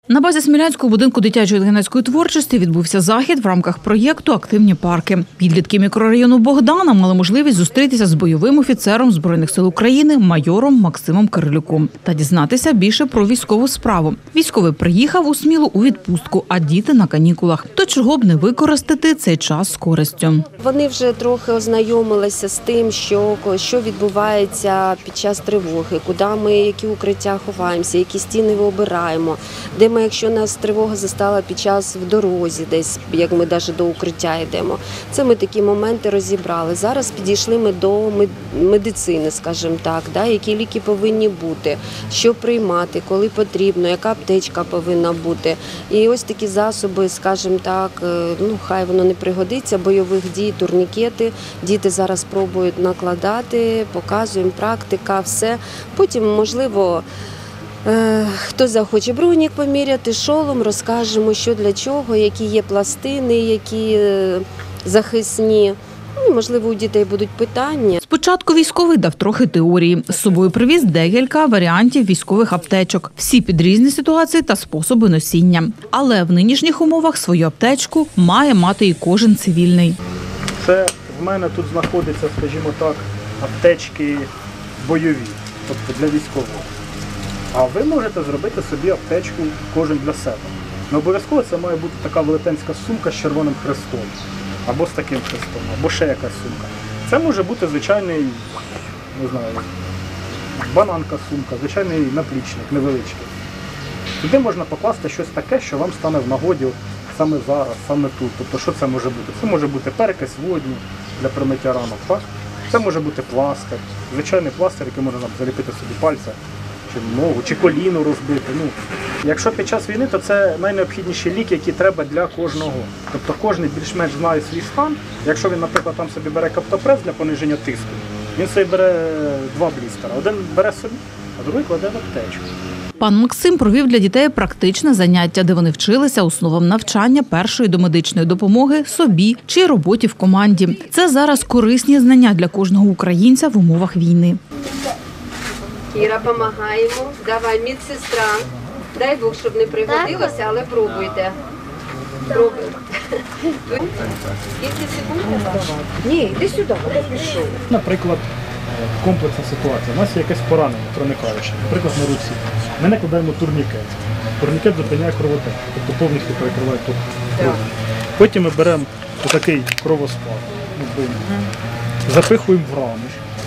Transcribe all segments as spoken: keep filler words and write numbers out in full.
На базі Смілянського будинку дитячої та юнацької творчості відбувся захід в рамках проєкту «Активні парки». Підлітки мікрорайону Богдана мали можливість зустрітися з бойовим офіцером Збройних сил України майором Максимом Кирилюком та дізнатися більше про військову справу. Військовий приїхав у Смілу у відпустку, а діти на канікулах. То чого б не використати цей час з користю? Вони вже трохи ознайомилися з тим, що, що відбувається під час тривоги, куди ми, які укриття ховаємося, які стіни обираємо, де ми, якщо нас тривога застала під час в дорозі, десь, як ми навіть до укриття йдемо. Це ми такі моменти розібрали. Зараз підійшли ми до медицини, скажімо так, да, які ліки повинні бути, що приймати, коли потрібно, яка аптечка повинна бути. І ось такі засоби, скажімо так, ну хай воно не пригодиться, бойових дій, турнікети. Діти зараз пробують накладати, показуємо, практика, все. Потім, можливо, хто захоче бронік поміряти, шолом, розкажемо, що для чого, які є пластини, які захисні. Ну, можливо, у дітей будуть питання. Спочатку військовий дав трохи теорії. З собою привіз декілька варіантів військових аптечок. Всі під різні ситуації та способи носіння. Але в нинішніх умовах свою аптечку має мати і кожен цивільний. Це в мене тут знаходиться, скажімо так, аптечки бойові, тобто для військового. А ви можете зробити собі аптечку кожен для себе. Не обов'язково це має бути така велетенська сумка з червоним хрестом, або з таким хрестом, або ще якась сумка. Це може бути звичайний, не знаю, бананка сумка, звичайний наплічник, невеличкий. Туди можна покласти щось таке, що вам стане в нагоді саме зараз, саме тут. Тобто, що це може бути? Це може бути перекись водню для промиття ранок, так? Це може бути пластир, звичайний пластир, який можна заліпити собі пальця, чи ногу, чи коліно розбити. Ну, якщо під час війни, то це найнеобхідніші ліки, які треба для кожного. Тобто кожен більш-менш знає свій стан. Якщо він, наприклад, там собі бере каптопрес для пониження тиску, він собі бере два блістера. Один бере собі, а другий кладе в аптечку. Пан Максим провів для дітей практичне заняття, де вони вчилися основам навчання першої домедичної допомоги собі чи роботі в команді. Це зараз корисні знання для кожного українця в умовах війни. Кіра, допомагаємо. Давай, медсестра. Дай Бог, щоб не пригодилося, але пробуйте. Пробуйте. Скільки секунд? Ні, йди сюди, куди пішов. Наприклад, комплексна ситуація. У нас є якесь поранення проникаюче, наприклад, на руці. Ми накладаємо турнікет. Турнікет зупиняє кровотек, тобто повністю перекриває ток крові. Потім ми беремо такий кровоспад, запихуємо в рану.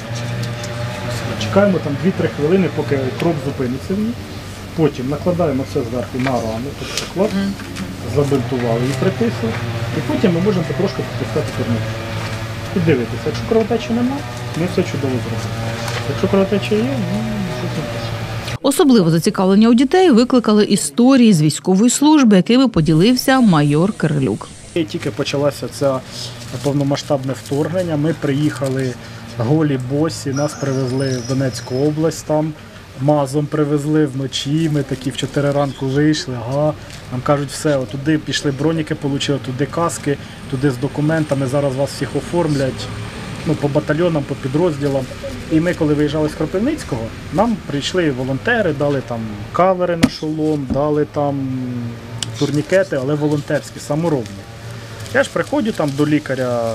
Чекаємо там дві-три хвилини, поки кров зупиниться в ній. Потім накладаємо все зверху на рану, тобто клад, забинтували і притисли. І потім ми можемо потрошки підпускати турнікет. І дивитися, якщо кровотечі немає, ми все чудово зробимо. Якщо кровотеча є, ну щось не так. Особливо зацікавлення у дітей викликали історії з військової служби, якими поділився майор Кирилюк. І тільки почалося це повномасштабне вторгнення, ми приїхали голі босі, нас привезли в Донецьку область, там мазом привезли вночі, ми такі в чотири ранку вийшли, ага, нам кажуть, все, туди пішли броніки, отримали, туди каски, туди з документами, зараз вас всіх оформлять, ну, по батальйонам, по підрозділам. І ми, коли виїжджали з Кропивницького, нам прийшли волонтери, дали там кавери на шолом, дали там турнікети, але волонтерські, саморобні. Я ж приходжу там до лікаря,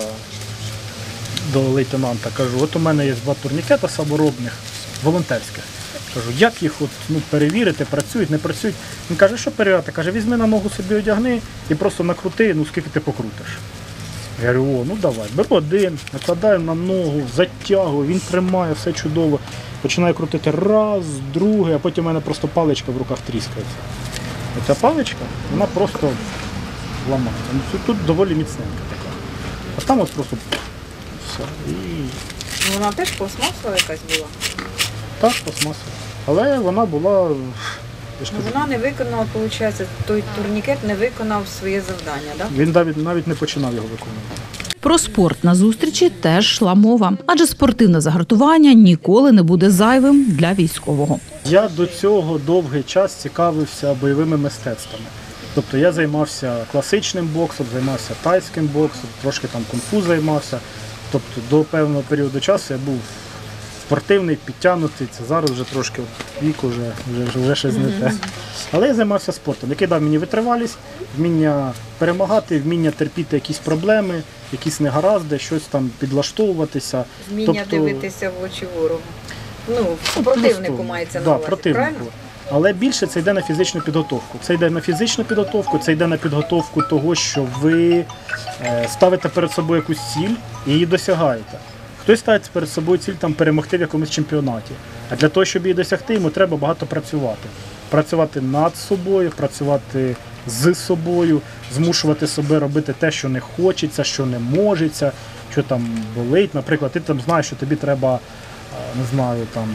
до лейтенанта, кажу, от у мене є два турнікета саморобних, волонтерських. Кажу, як їх от, ну, перевірити, працюють, не працюють. Він каже, що перевіряти? Каже, візьми на ногу собі одягни і просто накрути, ну скільки ти покрутиш. Я говорю, о, ну давай, беру один, накладаю на ногу, затягую, він тримає, все чудово. Починаю крутити раз, другий, а потім у мене просто паличка в руках тріскається. Оця паличка, вона просто ламається. Ну, тут доволі міцненька така. А там от просто все. І... Вона теж пластмасова якась була? Так, пластмасова. Але вона була... Вона не виконала, виходить, той турнікет не виконав своє завдання, так? Він навіть, навіть не починав його виконувати. Про спорт на зустрічі теж йшла мова, адже спортивне загартування ніколи не буде зайвим для військового. Я до цього довгий час цікавився бойовими мистецтвами. Тобто я займався класичним боксом, займався тайським боксом, трошки там кунг-фу займався. Тобто до певного періоду часу я був спортивний, підтягнутий, це зараз вже трошки вік уже, вже, вже щось не те. Але я займався спортом, який дав мені витривалість, вміння перемагати, вміння терпіти якісь проблеми, якісь негаразди, щось там підлаштовуватися. Вміння Тобто, дивитися в очі ворогу. Ну, противнику мається на да, увазі, противнику. правильно? Але більше це йде на фізичну підготовку. Це йде на фізичну підготовку, це йде на підготовку того, що ви е, ставите перед собою якусь ціль і її досягаєте. Хтось ставить перед собою ціль там, перемогти в якомусь чемпіонаті. А для того, щоб її досягти, йому треба багато працювати. Працювати над собою, працювати з собою, змушувати себе робити те, що не хочеться, що не можеться, що там болить. Наприклад, ти там знаєш, що тобі треба, не знаю, там,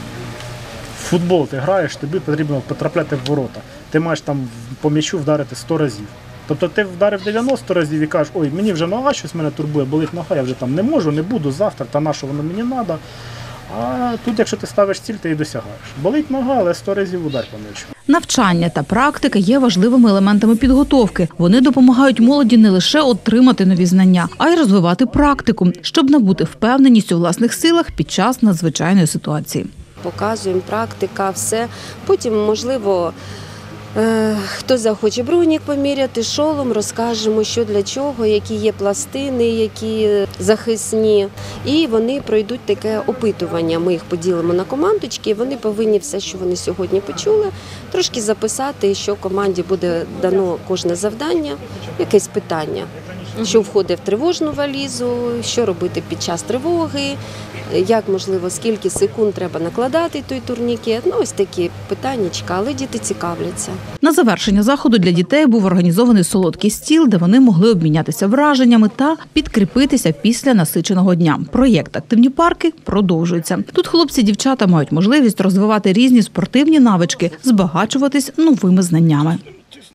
в футбол ти граєш, тобі потрібно потрапляти в ворота. Ти маєш там по м'ячу вдарити сто разів. Тобто ти вдарив дев'яносто разів і кажеш, ой, мені вже нога щось мене турбує, болить нога, я вже там не можу, не буду завтра, та на що воно мені треба. А тут, якщо ти ставиш ціль, ти її досягаєш. Болить нога, але сто разів удар по м'ячу. Навчання та практика є важливими елементами підготовки. Вони допомагають молоді не лише отримати нові знання, а й розвивати практику, щоб набути впевненість у власних силах під час надзвичайної ситуації. Показуємо, практика, все. Потім, можливо, е, хто захоче бронік поміряти, шолом, розкажемо, що для чого, які є пластини, які захисні. І вони пройдуть таке опитування. Ми їх поділимо на командочки, і вони повинні все, що вони сьогодні почули, трошки записати, що команді буде дано кожне завдання, якесь питання. Що входить в тривожну валізу, що робити під час тривоги, як, можливо, скільки секунд треба накладати той турнікет. Ну, ось такі питаннячка, але діти цікавляться. На завершення заходу для дітей був організований солодкий стіл, де вони могли обмінятися враженнями та підкріпитися після насиченого дня. Проєкт «Активні парки» продовжується. Тут хлопці і дівчата мають можливість розвивати різні спортивні навички, збагачуватись новими знаннями.